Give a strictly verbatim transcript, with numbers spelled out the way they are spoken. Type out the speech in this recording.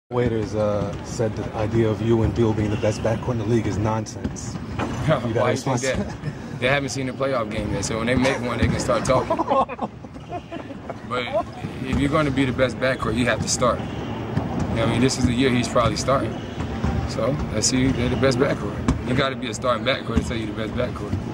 Waiters uh, said the idea of you and Bill being the best backcourt in the league is nonsense. Why you think that? They haven't seen the playoff game yet, so when they make one, they can start talking. But if you're going to be the best backcourt, you have to start. You know, I mean, this is the year he's probably starting. So let's see, they're the best backcourt. You got to be a starting backcourt to tell you the best backcourt.